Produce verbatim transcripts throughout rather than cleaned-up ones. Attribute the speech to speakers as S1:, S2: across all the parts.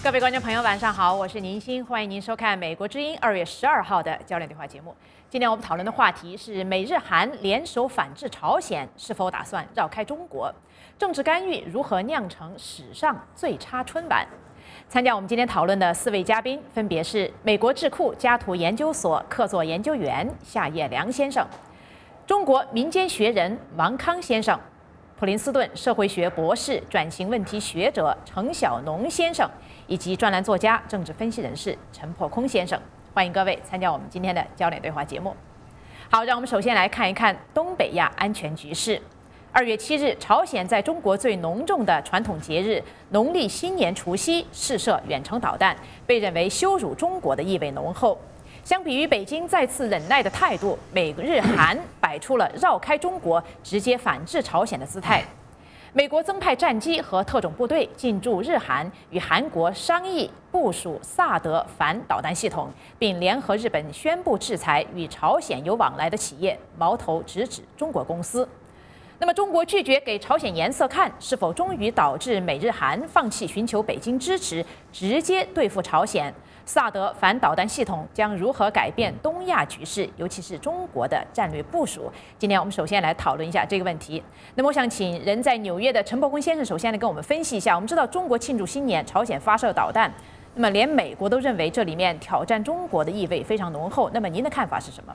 S1: 各位观众朋友，晚上好，我是宁欣，欢迎您收看《美国之音》二月十二号的焦点对话节目。今天我们讨论的话题是美日韩联手反制朝鲜，是否打算绕开中国？政治干预如何酿成史上最差春晚？参加我们今天讨论的四位嘉宾分别是美国智库家图研究所客座研究员夏业良先生，中国民间学人王康先生，普林斯顿社会学博士、转型问题学者程晓农先生，以及专栏作家、政治分析人士陈破空先生。欢迎各位参加我们今天的焦点对话节目。好，让我们首先来看一看东北亚安全局势。二月七日，朝鲜在中国最隆重的传统节日农历新年除夕试射远程导弹，被认为羞辱中国的意味浓厚。相比于北京再次忍耐的态度，美日韩摆出了绕开中国、直接反制朝鲜的姿态。美国增派战机和特种部队进驻日韩，与韩国商议部署萨德反导弹系统，并联合日本宣布制裁与朝鲜有往来的企业，矛头直指中国公司。那么，中国拒绝给朝鲜颜色看，是否终于导致美日韩放弃寻求北京支持，直接对付朝鲜？萨德反导弹系统将如何改变东亚局势，尤其是中国的战略部署？今天我们首先来讨论一下这个问题。那么，我想请人在纽约的陈伯坤先生首先来跟我们分析一下。我们知道，中国庆祝新年，朝鲜发射导弹，那么连美国都认为这里面挑战中国的意味非常浓厚。那么您的看法是什么？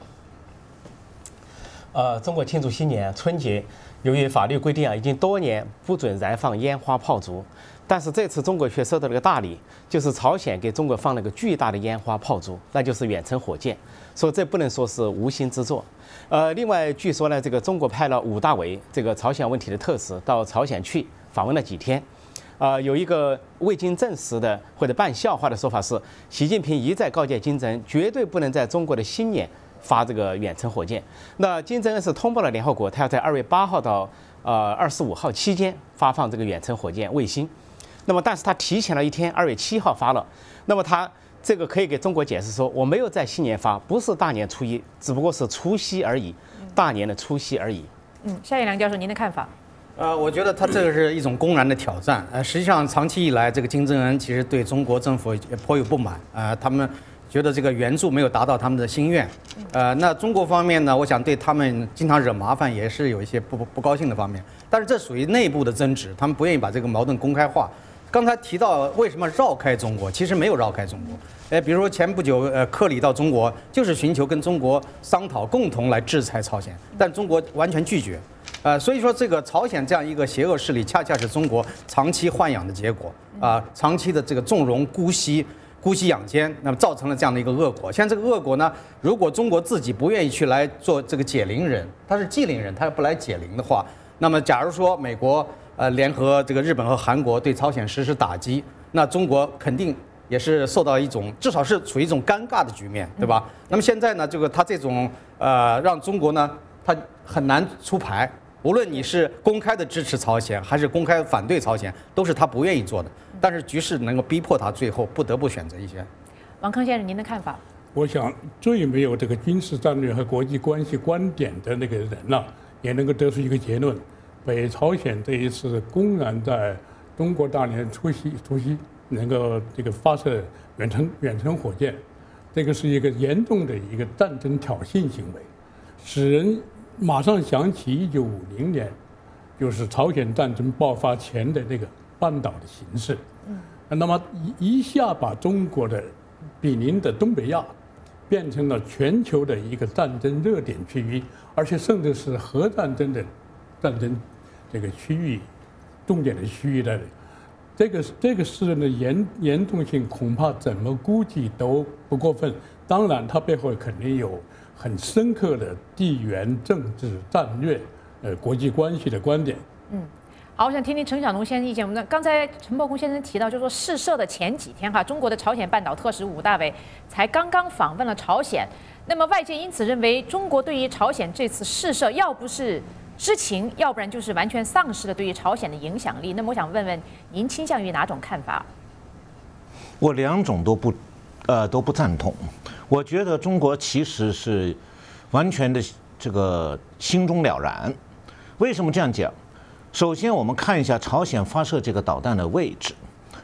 S2: 呃，中国庆祝新年春节，由于法律规定啊，已经多年不准燃放烟花炮竹，但是这次中国却收到了个大礼，就是朝鲜给中国放了个巨大的烟花炮竹，那就是远程火箭，所以这不能说是无心之作。呃，另外据说呢，这个中国派了武大为这个朝鲜问题的特使到朝鲜去访问了几天。呃，有一个未经证实的或者半笑话的说法是，习近平一再告诫金正恩，绝对不能在中国的新年发这个远程火箭。那金正恩是通报了联合国，他要在二月八号到呃二十五号期间发放这个远程火箭卫星。那么，但是他提前了一天，二月七号发了。那么他这个可以给中国解释说，我没有在新年发，不是大年初一，只不过是除夕而已，大年的除夕而已。
S1: 嗯，夏业良教授，您的看法？
S3: 呃，我觉得他这个是一种公然的挑战。呃，实际上长期以来，这个金正恩其实对中国政府也颇有不满。呃，他们觉得这个援助没有达到他们的心愿。呃，那中国方面呢，我想对他们经常惹麻烦也是有一些不不高兴的方面。但是这属于内部的争执，他们不愿意把这个矛盾公开化。刚才提到为什么绕开中国，其实没有绕开中国。呃，比如说前不久，呃，克里到中国就是寻求跟中国商讨共同来制裁朝鲜，但中国完全拒绝。呃，所以说这个朝鲜这样一个邪恶势力，恰恰是中国长期豢养的结果啊、呃，长期的这个纵容姑息、姑息养奸，那么造成了这样的一个恶果。现在这个恶果呢，如果中国自己不愿意去来做这个解铃人，他是系铃人，他不来解铃的话，那么假如说美国呃联合这个日本和韩国对朝鲜实施打击，那中国肯定也是受到一种至少是处于一种尴尬的局面，对吧？那么现在呢，这个他这种呃让中国呢，他很难出牌。无论你是公开的支持朝鲜，还是公开反对朝鲜，都是他不愿意做的。但是局势能够逼迫他最后不得不选择一些。
S1: 王康先生，您的看法？
S4: 我想最没有这个军事战略和国际关系观点的那个人呢、啊，也能够得出一个结论：北朝鲜这一次公然在中国大年除夕除夕能够这个发射远程远程火箭，这个是一个严重的一个战争挑衅行为，使人马上想起一九五零年，就是朝鲜战争爆发前的那个半岛的形势。嗯，那么一一下把中国的毗邻的东北亚变成了全球的一个战争热点区域，而且甚至是核战争的战争这个区域重点的区域的这个这个事的严严重性，恐怕怎么估计都不过分。当然，它背后肯定有很深刻的地缘政治战略、呃国际关系的观点。
S1: 嗯，好，我想听听陈晓农先生意见。我们刚才陈伯空先生提到，就是说试射的前几天哈，中国的朝鲜半岛特使武大为才刚刚访问了朝鲜。那么外界因此认为，中国对于朝鲜这次试射，要不是知情，要不然就是完全丧失了对于朝鲜的影响力。那么我想问问您，倾向于哪种看法？
S5: 我两种都不，呃都不赞同。我觉得中国其实是完全的这个心中了然。为什么这样讲？首先，我们看一下朝鲜发射这个导弹的位置，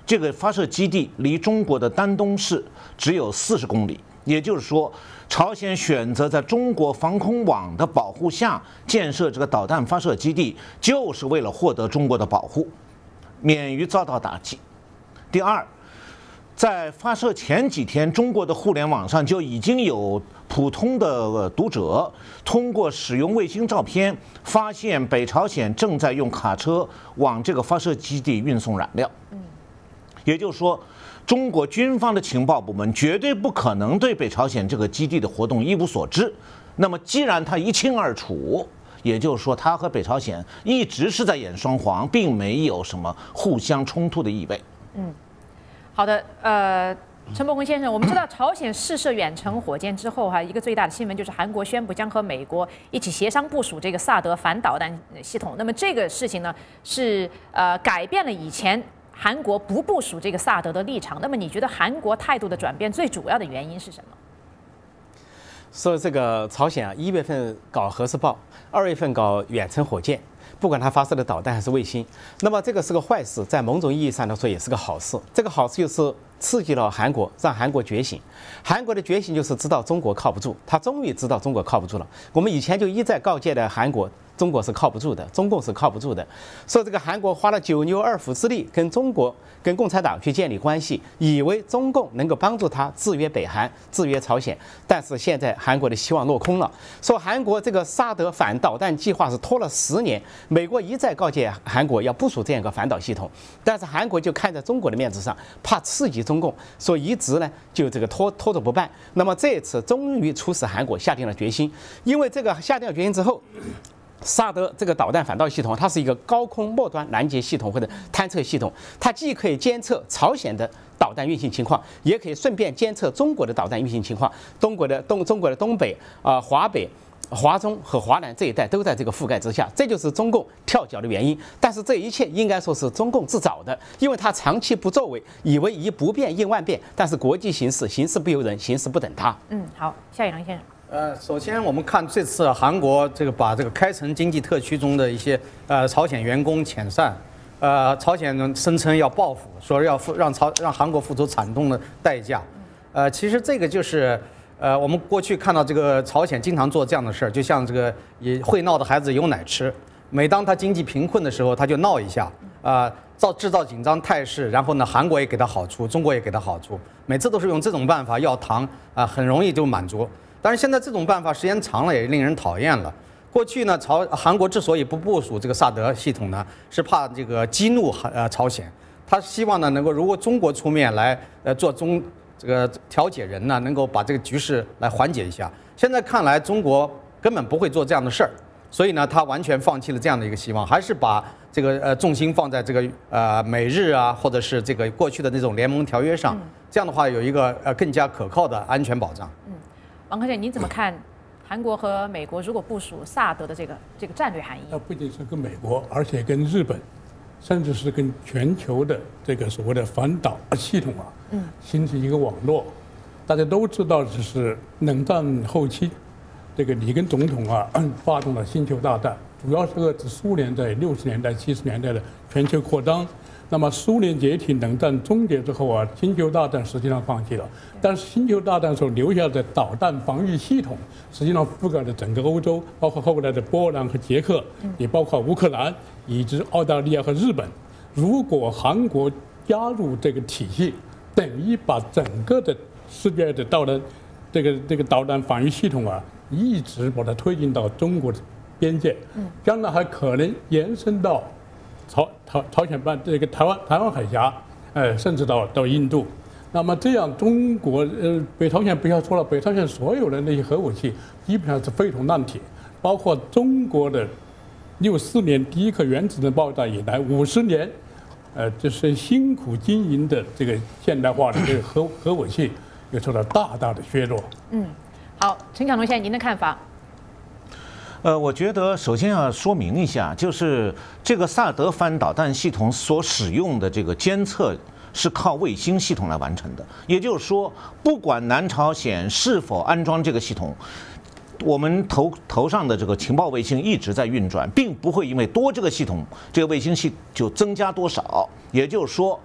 S5: 这个发射基地离中国的丹东市只有四十公里，也就是说，朝鲜选择在中国防空网的保护下建设这个导弹发射基地，就是为了获得中国的保护，免于遭到打击。第二，在发射前几天，中国的互联网上就已经有普通的读者通过使用卫星照片，发现北朝鲜正在用卡车往这个发射基地运送燃料。也就是说，中国军方的情报部门绝对不可能对北朝鲜这个基地的活动一无所知。那么，既然他一清二楚，也就是说，他和北朝鲜一直是在演双簧，并没有什么互相冲突的意味。
S1: 嗯。好的，呃，陈伯宏先生，我们知道朝鲜试射远程火箭之后，哈，一个最大的新闻就是韩国宣布将和美国一起协商部署这个萨德反导弹系统。那么这个事情呢，是呃改变了以前韩国不部署这个萨德的立场。那么你觉得韩国态度的转变最主要的原因是什么？
S2: 说这个朝鲜啊，一月份搞核试爆，二月份搞远程火箭。不管它发射的导弹还是卫星，那么这个是个坏事，在某种意义上来说也是个好事。这个好事就是刺激了韩国，让韩国觉醒。韩国的觉醒就是知道中国靠不住，他终于知道中国靠不住了。我们以前就一再告诫的韩国，中国是靠不住的，中共是靠不住的。说这个韩国花了九牛二虎之力跟中国、跟共产党去建立关系，以为中共能够帮助他制约北韩、制约朝鲜，但是现在韩国的希望落空了。说韩国这个萨德反导弹计划是拖了十年，美国一再告诫韩国要部署这样一个反导系统，但是韩国就看在中国的面子上，怕刺激中共，所以一直呢就这个拖拖着不办。那么这一次终于促使韩国下定了决心，因为这个下定了决心之后。萨德这个导弹反导系统，它是一个高空末端拦截系统或者探测系统，它既可以监测朝鲜的导弹运行情况，也可以顺便监测中国的导弹运行情况。中国的东中国的东北啊、呃、华北、华中和华南这一带都在这个覆盖之下，这就是中共跳脚的原因。但是这一切应该说是中共自找的，因为他长期不作为，以为以不变应万变，但是国际形势形势不由人，形势不等他。
S1: 嗯，好，夏一良先生。
S3: 呃，首先我们看这次韩国这个把这个开城经济特区中的一些呃朝鲜员工遣散，呃，朝鲜呢声称要报复，说要付让朝让韩国付出惨痛的代价，呃，其实这个就是呃我们过去看到这个朝鲜经常做这样的事儿，就像这个也会闹的孩子有奶吃，每当他经济贫困的时候，他就闹一下，啊、呃，造制造紧张态势，然后呢，韩国也给他好处，中国也给他好处，每次都是用这种办法要糖啊、呃，很容易就满足。但是现在这种办法时间长了也令人讨厌了。过去呢，朝韩国之所以不部署这个萨德系统呢，是怕这个激怒韩呃朝鲜，他希望呢能够如果中国出面来呃做中这个调解人呢，能够把这个局势来缓解一下。现在看来，中国根本不会做这样的事儿，所以呢，他完全放弃了这样的一个希望，还是把这个呃重心放在这个呃美日啊，或者是这个过去的那种联盟条约上，嗯、这样的话有一个呃更加可靠的安全保障。
S1: 嗯。王科长，您怎么看韩国和美国如果部署萨德的这个这个战略含义？
S4: 那不仅是跟美国，而且跟日本，甚至是跟全球的这个所谓的反导系统啊，嗯，形成一个网络。大家都知道，这是冷战后期，这个里根总统啊发动了星球大战，主要是遏制苏联在六十年代、七十年代的全球扩张。那么苏联解体、冷战终结之后啊，星球大战实际上放弃了，但是星球大战所留下的导弹防御系统，实际上覆盖了整个欧洲，包括后来的波兰和捷克，也包括乌克兰以及澳大利亚和日本。如果韩国加入这个体系，等于把整个的世界的导弹这个这个导弹防御系统啊，一直把它推进到中国的边界，将来还可能延伸到。朝朝朝鲜半这个台湾台湾海峡，呃，甚至到到印度，那么这样中国呃北朝鲜不要说了，北朝鲜所有的那些核武器基本上是废铜烂铁，包括中国的六四年第一颗原子弹爆炸以来五十年，呃，就是辛苦经营的这个现代化的这个核核武器，又受到大大的削弱。
S1: 嗯，好，陈小龙先生，您的看法？
S5: 呃，我觉得首先要说明一下，就是这个萨德反导弹系统所使用的这个监测是靠卫星系统来完成的。也就是说，不管南朝鲜是否安装这个系统，我们头头上的这个情报卫星一直在运转，并不会因为多这个系统，这个卫星系就增加多少。也就是说，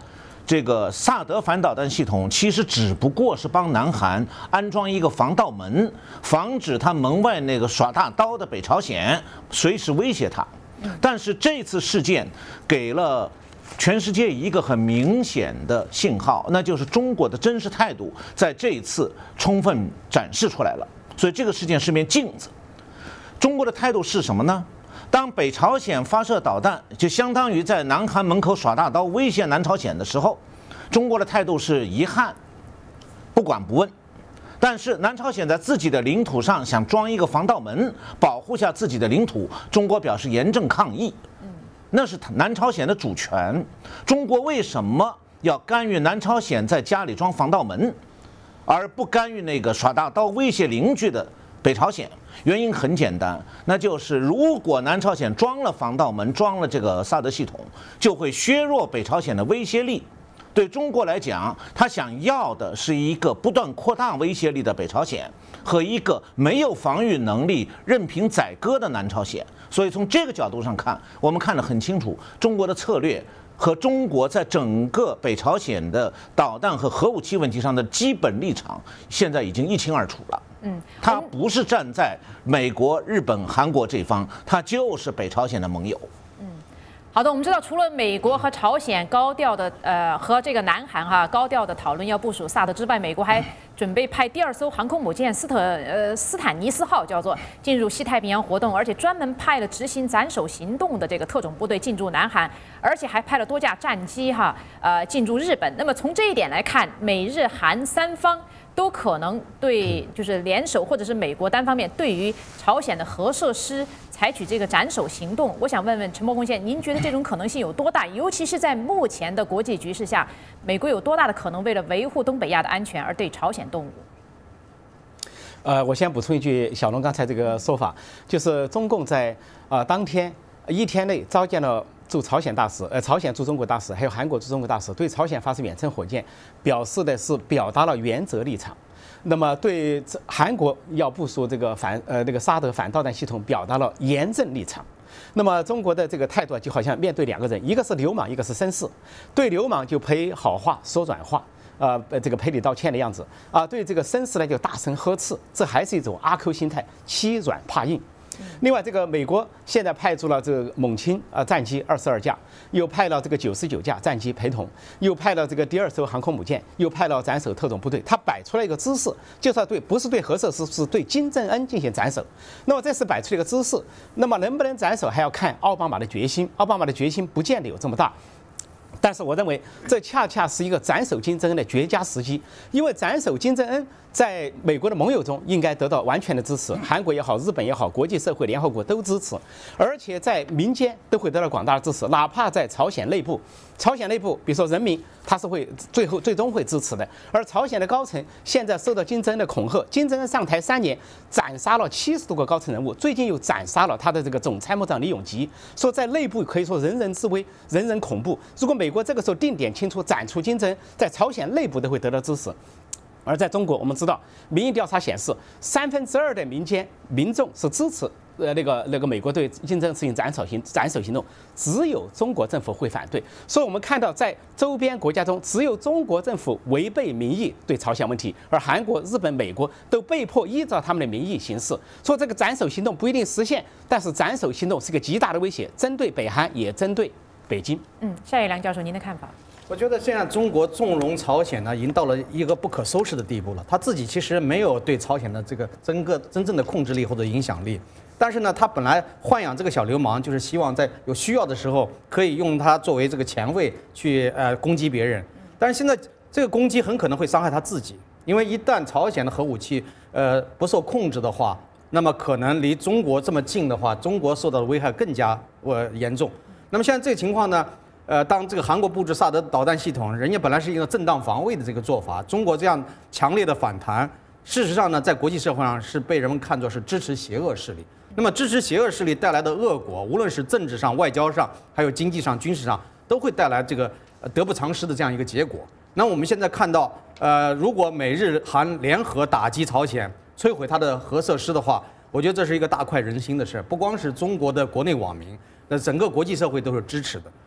S5: 这个萨德反导弹系统其实只不过是帮南韩安装一个防盗门，防止他门外那个耍大刀的北朝鲜随时威胁他。但是这次事件给了全世界一个很明显的信号，那就是中国的真实态度在这一次充分展示出来了。所以这个事件是面镜子。中国的态度是什么呢？当北朝鲜发射导弹，就相当于在南韩门口耍大刀威胁南朝鲜的时候，中国的态度是遗憾，不管不问。但是南朝鲜在自己的领土上想装一个防盗门，保护下自己的领土，中国表示严正抗议。那是南朝鲜的主权。中国为什么要干预南朝鲜在家里装防盗门，而不干预那个耍大刀威胁邻居的北朝鲜？原因很简单，那就是如果南朝鲜装了防盗门，装了这个萨德系统，就会削弱北朝鲜的威胁力。对中国来讲，他想要的是一个不断扩大威胁力的北朝鲜和一个没有防御能力、任凭宰割的南朝鲜。所以从这个角度上看，我们看得很清楚，中国的策略和中国在整个北朝鲜的导弹和核武器问题上的基本立场，现在已经一清二楚了。嗯，他不是站在美国、日本、韩国这方，他就是北朝鲜的盟友。
S1: 好的，我们知道，除了美国和朝鲜高调的呃和这个南韩哈高调的讨论要部署萨德之外，美国还准备派第二艘航空母舰斯特呃斯坦尼斯号叫做进入西太平洋活动，而且专门派了执行斩首行动的这个特种部队进驻南韩，而且还派了多架战机哈呃进驻日本。那么从这一点来看，美日韩三方都可能对就是联手或者是美国单方面对于朝鲜的核设施采取这个斩首行动。我想问问陈伯公先生，您觉得这种可能性有多大？尤其是在目前的国际局势下，美国有多大的可能为了维护东北亚的安全而对朝鲜动武？
S2: 呃，我先补充一句，小龙刚才这个说法，就是中共在呃当天一天内召见了驻朝鲜大使，呃，朝鲜驻中国大使，还有韩国驻中国大使，对朝鲜发射远程火箭，表示的是表达了原则立场。那么对韩国要部署这个反呃那个萨德反导弹系统，表达了严正立场。那么中国的这个态度就好像面对两个人，一个是流氓，一个是绅士。对流氓就赔好话说软话，呃，这个赔礼道歉的样子啊；对这个绅士呢就大声呵斥，这还是一种阿 Q 心态，欺软怕硬。另外，这个美国现在派出了这个猛禽啊战机二十二架，又派了这个九十九架战机陪同，又派了这个第二艘航空母舰，又派了斩首特种部队。他摆出了一个姿势，就是要对不是对核设施，是对金正恩进行斩首。那么这是摆出了一个姿势，那么能不能斩首还要看奥巴马的决心。奥巴马的决心不见得有这么大。但是我认为，这恰恰是一个斩首金正恩的绝佳时机，因为斩首金正恩在美国的盟友中应该得到完全的支持，韩国也好，日本也好，国际社会、联合国都支持，而且在民间都会得到广大的支持，哪怕在朝鲜内部，朝鲜内部，比如说人民，他是会最后最终会支持的。而朝鲜的高层现在受到金正恩的恐吓，金正恩上台三年，斩杀了七十多个高层人物，最近又斩杀了他的这个总参谋长李永吉，说在内部可以说人人自危，人人恐怖。如果美国这个时候定点清楚斩除金正恩，在朝鲜内部都会得到支持。而在中国，我们知道民意调查显示，三分之二的民间民众是支持呃那个那个美国对金正恩实行斩首行斩首行动，只有中国政府会反对。所以我们看到，在周边国家中，只有中国政府违背民意对朝鲜问题，而韩国、日本、美国都被迫依照他们的民意行事。说这个斩首行动不一定实现，但是斩首行动是个极大的威胁，针对北韩，也针对北京。
S1: 嗯，夏野良教授，您的看法？
S3: 我觉得现在中国纵容朝鲜呢，已经到了一个不可收拾的地步了。他自己其实没有对朝鲜的这个真个真正的控制力或者影响力，但是呢，他本来豢养这个小流氓，就是希望在有需要的时候可以用他作为这个前卫去呃攻击别人。但是现在这个攻击很可能会伤害他自己，因为一旦朝鲜的核武器呃不受控制的话，那么可能离中国这么近的话，中国受到的危害更加呃严重。那么现在这个情况呢？呃，当这个韩国布置萨德导弹系统，人家本来是一个正当防卫的这个做法，中国这样强烈的反弹，事实上呢，在国际社会上是被人们看作是支持邪恶势力。那么支持邪恶势力带来的恶果，无论是政治上、外交上，还有经济上、军事上，都会带来这个得不偿失的这样一个结果。那我们现在看到，呃，如果美日韩联合打击朝鲜，摧毁它的核设施的话，我觉得这是一个大快人心的事，不光是中国的国内网民，那整个国际社会都是支持的。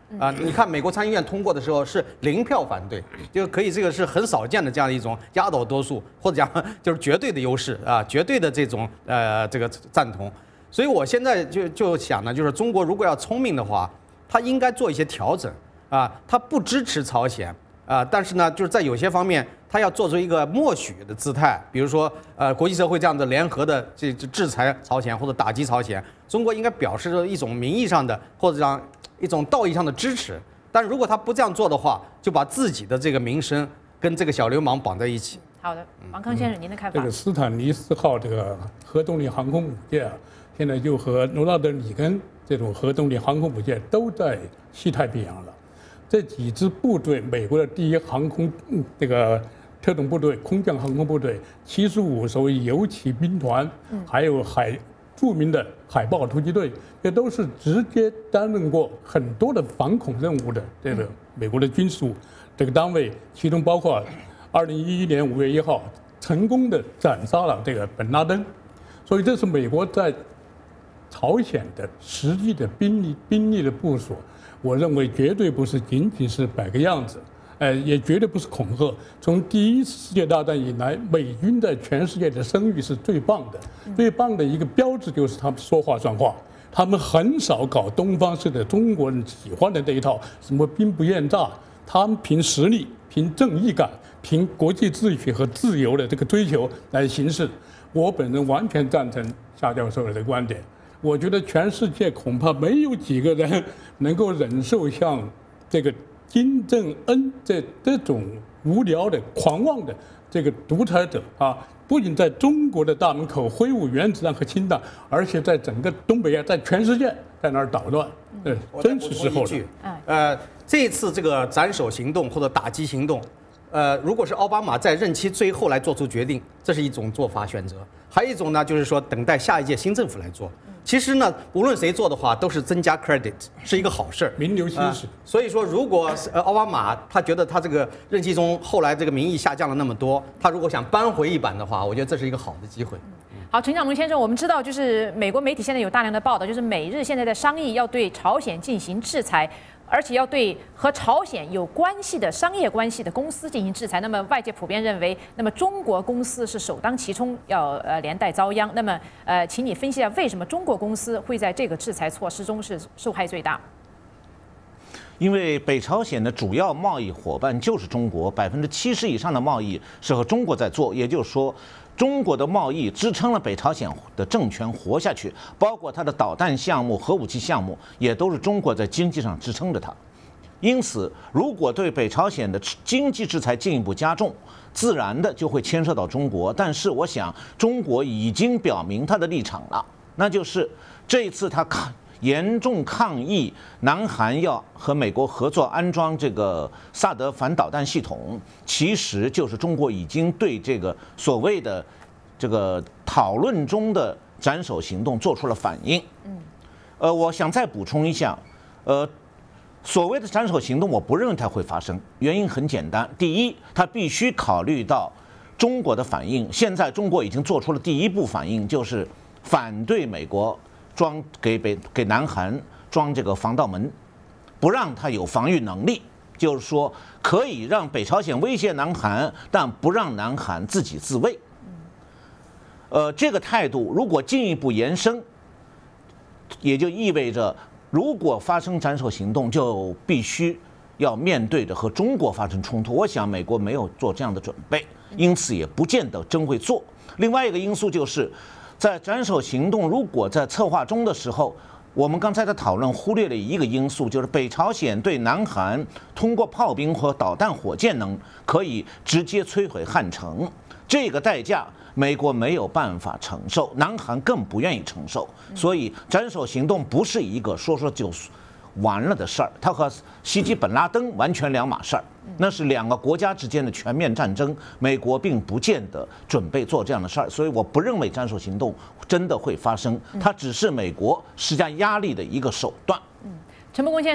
S3: 啊，你看美国参议院通过的时候是零票反对，就可以这个是很少见的这样一种压倒多数，或者讲就是绝对的优势啊，绝对的这种呃这个赞同。所以我现在就就想呢，就是中国如果要聪明的话，它应该做一些调整啊，它不支持朝鲜啊，但是呢，就是在有些方面，它要做出一个默许的姿态，比如说呃国际社会这样的联合的这这制裁朝鲜或者打击朝鲜，中国应该表示一种名义上的或者讲一种道义上的支持。但如果他不这样做的话，就把自己的这个名声跟这个小流氓绑在一起。
S1: 好的，王康先生，您的看法？
S4: 这个斯坦尼斯号这个核动力航空母舰啊，现在就和罗纳德里根这种核动力航空母舰都在西太平洋了。这几支部队，美国的第一航空这个特种部队、空降航空部队、七十五所谓游骑兵团，还有海著名的海豹突击队，这都是直接担任过很多的反恐任务的这个美国的军属这个单位，其中包括二零一一年五月一号成功的斩杀了这个本拉登，所以这是美国在朝鲜的实际的兵力兵力的部署。我认为绝对不是仅仅是摆个样子，呃，也绝对不是恐吓。从第一次世界大战以来，美军在全世界的声誉是最棒的，最棒的一个标志就是他们说话算话，他们很少搞东方式的中国人喜欢的这一套什么兵不厌诈，他们凭实力、凭正义感、凭国际秩序和自由的这个追求来行事。我本人完全赞成夏教授的观点。我觉得全世界恐怕没有几个人能够忍受像这个金正恩这这种无聊的、狂妄的这个独裁者啊！不仅在中国的大门口挥舞原子弹和氢弹，而且在整个东北亚，在全世界在那儿捣乱，嗯，真是时候了。
S3: 呃，这一次这个斩首行动或者打击行动，呃，如果是奥巴马在任期最后来做出决定，这是一种做法选择；还有一种呢，就是说等待下一届新政府来做。其实呢，无论谁做的话，都是增加 credit， 是一个好事儿，
S4: 名留青史。
S3: 呃、所以说，如果呃奥巴马他觉得他这个任期中后来这个民意下降了那么多，他如果想扳回一版的话，我觉得这是一个好的机会。
S1: 好，陈小龙先生，我们知道，就是美国媒体现在有大量的报道，就是美日现在在商议要对朝鲜进行制裁。而且要对和朝鲜有关系的商业关系的公司进行制裁。那么外界普遍认为，那么中国公司是首当其冲，要呃连带遭殃。那么呃，请你分析一下，为什么中国公司会在这个制裁措施中是受害最大？
S5: 因为北朝鲜的主要贸易伙伴就是中国，百分之七十以上的贸易是和中国在做，也就是说。中国的贸易支撑了北朝鲜的政权活下去，包括它的导弹项目、核武器项目，也都是中国在经济上支撑着它。因此，如果对北朝鲜的经济制裁进一步加重，自然的就会牵涉到中国。但是，我想中国已经表明它的立场了，那就是这一次它抗严重抗议南韩要和美国合作安装这个萨德反导弹系统，其实就是中国已经对这个所谓的这个讨论中的斩首行动做出了反应。嗯，呃，我想再补充一下，呃，所谓的斩首行动，我不认为它会发生，原因很简单，第一，它必须考虑到中国的反应。现在中国已经做出了第一步反应，就是反对美国。装给北给南韩装这个防盗门，不让他有防御能力，就是说可以让北朝鲜威胁南韩，但不让南韩自己自卫。呃，这个态度如果进一步延伸，也就意味着如果发生斩首行动，就必须要面对着和中国发生冲突。我想美国没有做这样的准备，因此也不见得真会做。另外一个因素就是。在斩首行动如果在策划中的时候，我们刚才的讨论忽略了一个因素，就是北朝鲜对南韩通过炮兵和导弹火箭能可以直接摧毁汉城，这个代价美国没有办法承受，南韩更不愿意承受，所以斩首行动不是一个说说就完了的事儿，它和袭击本拉登完全两码事儿。那是两个国家之间的全面战争，美国并不见得准备做这样的事儿，所以我不认为斩首行动真的会发生，它只是美国施加压力的一个手段。
S1: 嗯，陈伯公先生，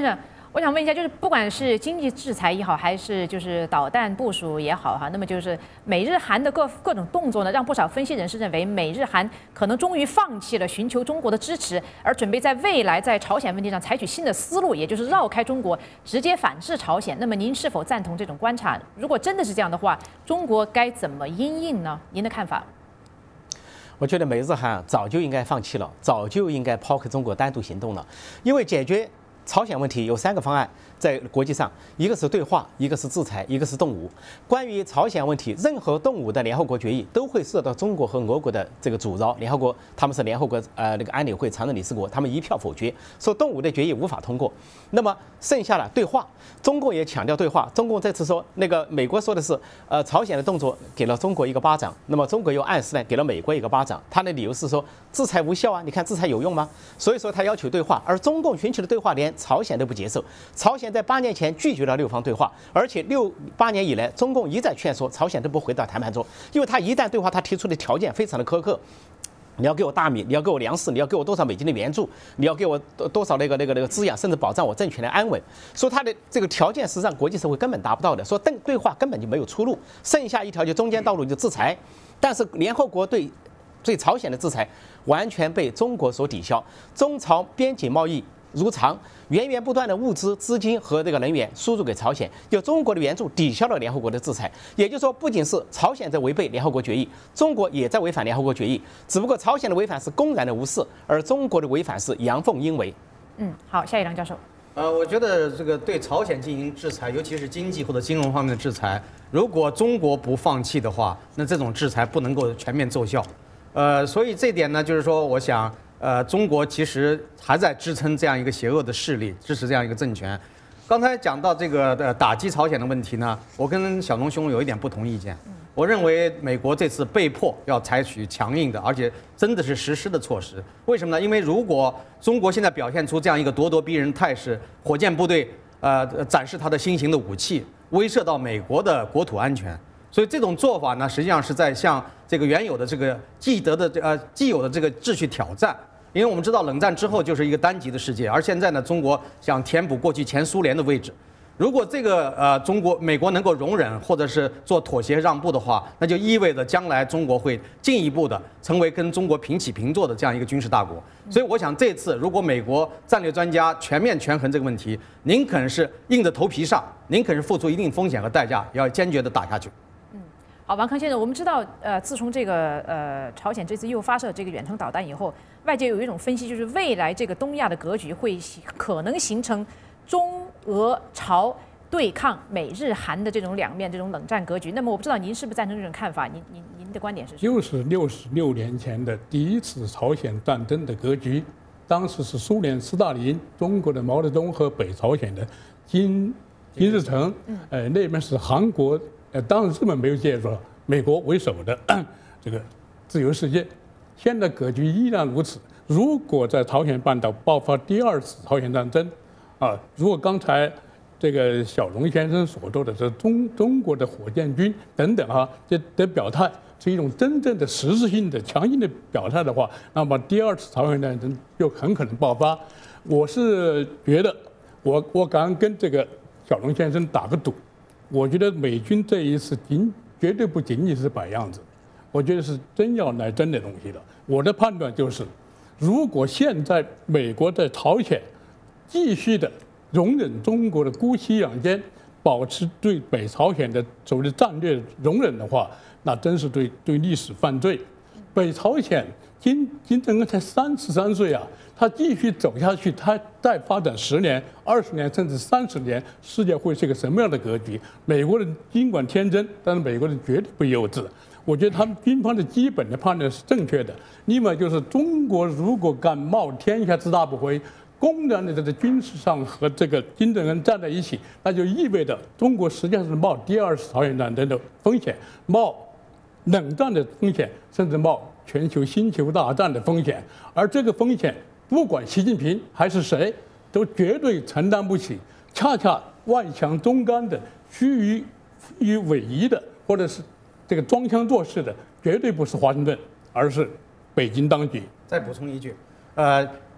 S1: 我想问一下，就是不管是经济制裁也好，还是就是导弹部署也好，哈，那么就是美日韩的各各种动作呢，让不少分析人士认为，美日韩可能终于放弃了寻求中国的支持，而准备在未来在朝鲜问题上采取新的思路，也就是绕开中国，直接反制朝鲜。那么您是否赞同这种观察？如果真的是这样的话，中国该怎么因应呢？您的看法？
S2: 我觉得美日韩早就应该放弃了，早就应该抛开中国单独行动了，因为解决朝鲜问题有三个方案，在国际上，一个是对话，一个是制裁，一个是动武。关于朝鲜问题，任何动武的联合国决议都会受到中国和俄国的这个阻挠。联合国他们是联合国呃那个安理会常任理事国，他们一票否决，说动武的决议无法通过。那么剩下了对话，中共也强调对话。中共这次说，那个美国说的是，呃，朝鲜的动作给了中国一个巴掌，那么中国又暗示呢给了美国一个巴掌。他的理由是说制裁无效啊，你看制裁有用吗？所以说他要求对话，而中共寻求的对话连朝鲜都不接受。朝鲜在八年前拒绝了六方对话，而且六八年以来，中共一再劝说朝鲜都不回到谈判桌，因为他一旦对话，他提出的条件非常的苛刻。你要给我大米，你要给我粮食，你要给我多少美金的援助，你要给我多少那个那个那个滋养，甚至保障我政权的安稳。说他的这个条件是让国际社会根本达不到的，说对对话根本就没有出路，剩下一条就中间道路就制裁。但是联合国对对朝鲜的制裁完全被中国所抵消，中朝边境贸易如常，源源不断的物资、资金和这个能源输入给朝鲜，由中国的援助抵消了联合国的制裁。也就是说，不仅是朝鲜在违背联合国决议，中国也在违反联合国决议。只不过朝鲜的违反是公然的无视，而中国的违反是阳奉阴违。
S1: 嗯，好，下一梁教授。
S3: 呃，我觉得这个对朝鲜进行制裁，尤其是经济或者金融方面的制裁，如果中国不放弃的话，那这种制裁不能够全面奏效。呃，所以这点呢，就是说，我想。呃，中国其实还在支撑这样一个邪恶的势力，支持这样一个政权。刚才讲到这个呃打击朝鲜的问题呢，我跟小龙兄有一点不同意见。我认为美国这次被迫要采取强硬的，而且真的是实施的措施。为什么呢？因为如果中国现在表现出这样一个咄咄逼人态势，火箭部队呃展示它的新型的武器，威慑到美国的国土安全。所以这种做法呢，实际上是在向这个原有的这个既得的呃既有的这个秩序挑战。因为我们知道冷战之后就是一个单极的世界，而现在呢，中国想填补过去前苏联的位置。如果这个呃中国美国能够容忍或者是做妥协让步的话，那就意味着将来中国会进一步的成为跟中国平起平坐的这样一个军事大国。所以我想这次如果美国战略专家全面权衡这个问题，宁肯是硬着头皮上，宁肯是付出一定风险和代价，也要坚决的打下去。
S1: 好，王康先生，我们知道，呃，自从这个呃朝鲜这次又发射这个远程导弹以后，外界有一种分析，就是未来这个东亚的格局会可能形成中俄朝对抗美日韩的这种两面这种冷战格局。那么我不知道您是不是赞成这种看法？您您您的观点是什么？
S4: 就是六十六年前的第一次朝鲜战争的格局，当时是苏联斯大林、中国的毛泽东和北朝鲜的金金日成，呃，那边是韩国。呃，当然日本没有介入，美国为首的这个自由世界，现在格局依然如此。如果在朝鲜半岛爆发第二次朝鲜战争，啊，如果刚才这个小龙先生所说的是中中国的火箭军等等啊，这的表态是一种真正的实质性的、强硬的表态的话，那么第二次朝鲜战争就很可能爆发。我是觉得，我我敢跟这个小龙先生打个赌。我觉得美军这一次仅绝对不仅仅是摆样子，我觉得是真要来真的东西了。我的判断就是，如果现在美国在朝鲜继续的容忍中国的姑息养奸，保持对北朝鲜的所谓的战略容忍的话，那真是对对历史犯罪。北朝鲜金金正恩才三十三岁啊，他继续走下去，他再发展十年、二十年甚至三十年，世界会是个什么样的格局？美国人尽管天真，但是美国人绝对不幼稚。我觉得他们军方的基本的判断是正确的。另外就是中国如果敢冒天下之大不韪，公然的在军事上和这个金正恩站在一起，那就意味着中国实际上是冒第二次朝鲜战争的风险，冒冷战的风险，甚至冒全球星球大战的风险。而这个风险，不管习近平还是谁，都绝对承担不起。恰恰外强中干的、虚于于委夷的，或者是这个装腔作势的，绝对不是华盛顿，而是北京当局。
S3: 再补充一句，呃，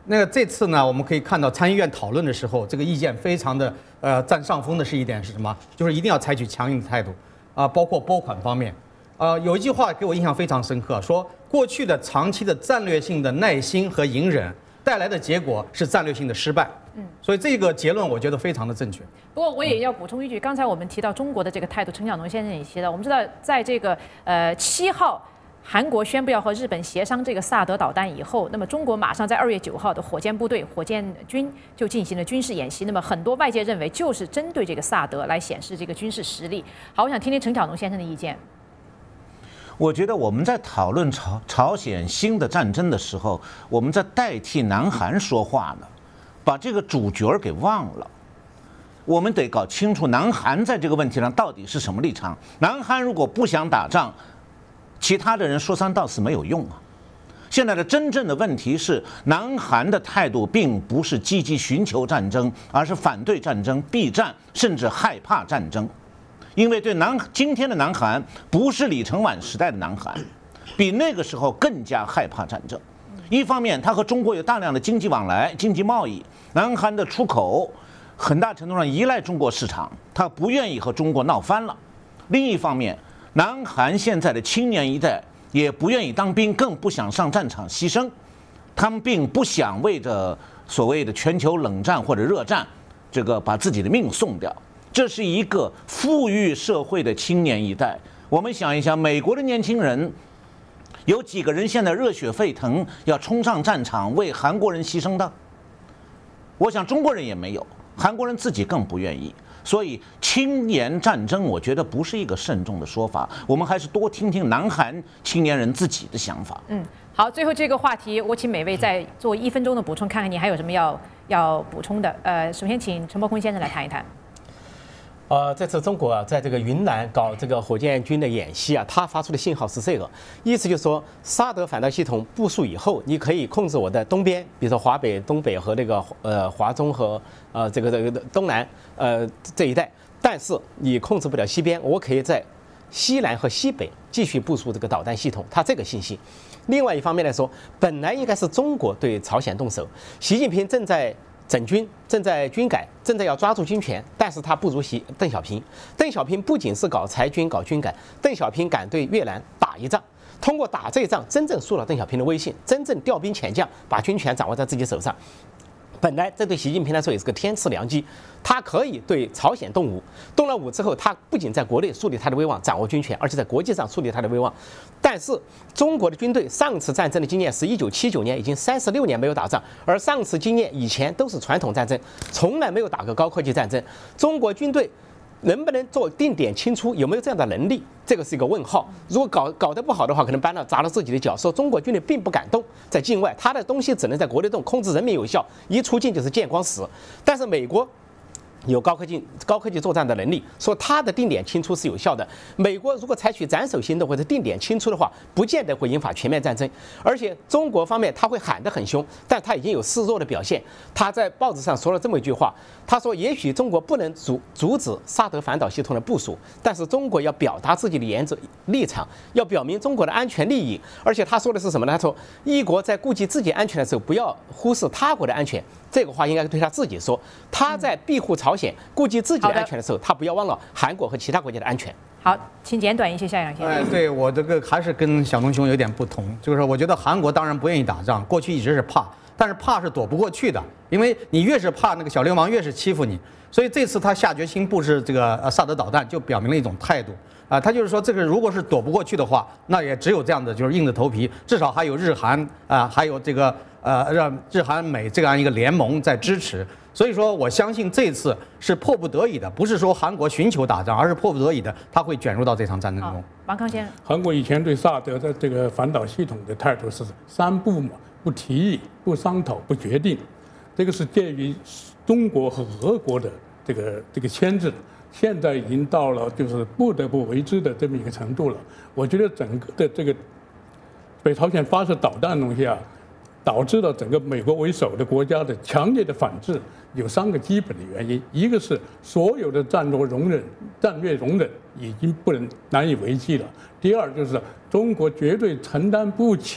S3: 那个这次呢，我们可以看到参议院讨论的时候，这个意见非常的呃占上风的是一点是什么？就是一定要采取强硬的态度啊、呃，包括拨款方面。呃，有一句话给我印象非常深刻，说过去的长期的战略性的耐心和隐忍带来的结果是战略性的失败。嗯，所以这个结论我觉得非常的正确。
S1: 不过我也要补充一句，刚才我们提到中国的这个态度，陈晓农先生也提到，我们知道在这个呃七号。韩国宣布要和日本协商这个萨德导弹以后，那么中国马上在二月九号的火箭部队、火箭军就进行了军事演习。那么很多外界认为就是针对这个萨德来显示这个军事实力。好，我想听听陈晓农先生的意见。
S5: 我觉得我们在讨论朝朝鲜新的战争的时候，我们在代替南韩说话呢，把这个主角给忘了。我们得搞清楚南韩在这个问题上到底是什么立场。南韩如果不想打仗，其他的人说三道四没有用啊！现在的真正的问题是，南韩的态度并不是积极寻求战争，而是反对战争、避战，甚至害怕战争。因为对南今天的南韩不是李承晚时代的南韩，比那个时候更加害怕战争。一方面，它和中国有大量的经济往来、经济贸易，南韩的出口很大程度上依赖中国市场，它不愿意和中国闹翻了。另一方面，南韩现在的青年一代也不愿意当兵，更不想上战场牺牲，他们并不想为着所谓的全球冷战或者热战，这个把自己的命送掉。这是一个富裕社会的青年一代。我们想一想，美国的年轻人有几个人现在热血沸腾，要冲上战场为韩国人牺牲的？我想中国人也没有，韩国人自己更不愿意。所以青年战争，我觉得不是一个慎重的说法，我们还是多听听南韩青年人自己的想法。
S1: 嗯，好，最后这个话题，我请每位再做一分钟的补充，看看你还有什么要要补充的。呃，首先请陈伯坤先生来谈一谈。
S2: 呃，这次中国啊，在这个云南搞这个火箭军的演习啊，它发出的信号是这个，意思就是说，萨德反导系统部署以后，你可以控制我的东边，比如说华北、东北和那个呃华中和呃这个这个东南呃这一带，但是你控制不了西边，我可以在西南和西北继续部署这个导弹系统，它这个信息。另外一方面来说，本来应该是中国对朝鲜动手，习近平正在整军，正在军改，正在要抓住军权，但是他不如习邓小平。邓小平不仅是搞裁军、搞军改，邓小平敢对越南打一仗，通过打这一仗，真正树了邓小平的威信，真正调兵遣将，把军权掌握在自己手上。本来这对习近平来说也是个天赐良机，他可以对朝鲜动武，动了武之后，他不仅在国内树立他的威望，掌握军权，而且在国际上树立他的威望。但是中国的军队上次战争的经验是一九七九年，已经三十六年没有打仗，而上次经验以前都是传统战争，从来没有打过高科技战争。中国军队能不能做定点清出，有没有这样的能力，这个是一个问号。如果搞搞得不好的话，可能搬到砸了自己的脚，说中国军队并不敢动，在境外他的东西只能在国内动，控制人民有效，一出境就是见光死。但是美国有高科技高科技作战的能力，说它的定点清出是有效的。美国如果采取斩首行动或者定点清出的话，不见得会引发全面战争。而且中国方面他会喊得很凶，但他已经有示弱的表现。他在报纸上说了这么一句话，他说：“也许中国不能阻阻止萨德反导系统的部署，但是中国要表达自己的原则立场，要表明中国的安全利益。”而且他说的是什么呢？他说：“一国在顾及自己安全的时候，不要忽视他国的安全。”这个话应该对他自己说。他在庇护朝鲜、顾及自己的安全的时候，他不要忘了韩国和其他国家的安全。
S1: 好，请简短一些，夏阳先生。
S3: 哎，对我这个还是跟小东兄有点不同，就是我觉得韩国当然不愿意打仗，过去一直是怕，但是怕是躲不过去的，因为你越是怕，那个小流氓越是欺负你。所以这次他下决心布置这个呃萨德导弹，就表明了一种态度啊、呃，他就是说这个如果是躲不过去的话，那也只有这样的，就是硬着头皮，至少还有日韩啊、呃，还有这个呃让日韩美这样一个联盟在支持。所以说，我相信这次是迫不得已的，不是说韩国寻求打仗，而是迫不得已的，他会卷入到这场战争中。
S1: 王康先生，
S4: 韩国以前对萨德的这个反导系统的态度是三不嘛：不提议、不商讨、不决定。这个是鉴于中国和俄国的这个这个牵制，现在已经到了就是不得不为之的这么一个程度了。我觉得整个的这个北朝鲜发射导弹的东西啊，导致了整个美国为首的国家的强烈的反制。有三个基本的原因，一个是所有的战略容忍、战略容忍已经不能难以为继了；第二就是中国绝对承担不起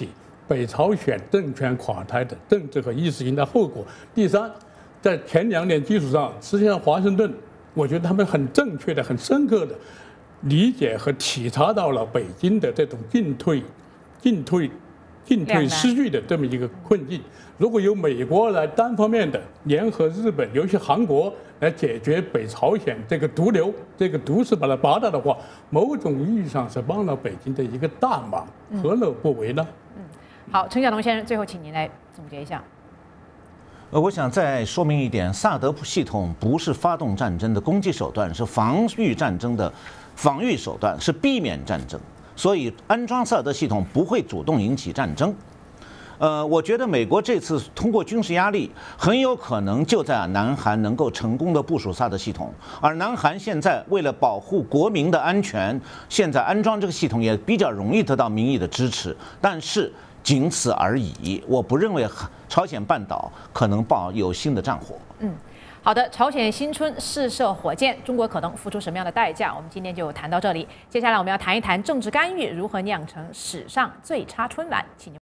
S4: 北朝鲜政权垮台的政治和意识形态后果。第三，在前两点基础上，实际上华盛顿，我觉得他们很正确的、很深刻的理解和体察到了北京的这种进退、进退、进退失据的这么一个困境。如果由美国来单方面的联合日本，尤其韩国来解决北朝鲜这个毒瘤、这个毒矢把它拔掉的话，某种意义上是帮了北京的一个大忙，何乐不为呢？
S1: 嗯，好，陈晓东先生，最后请您来总结一下。
S5: 呃，我想再说明一点，萨德系统不是发动战争的攻击手段，是防御战争的防御手段，是避免战争。所以安装萨德系统不会主动引起战争。呃，我觉得美国这次通过军事压力，很有可能就在南韩能够成功的部署萨德系统，而南韩现在为了保护国民的安全，现在安装这个系统也比较容易得到民意的支持，但是仅此而已。我不认为朝鲜半岛可能爆有新的战火。
S1: 嗯。好的，朝鲜新春试射火箭，中国可能付出什么样的代价？我们今天就谈到这里。接下来我们要谈一谈政治干预如何酿成史上最差春晚，请您。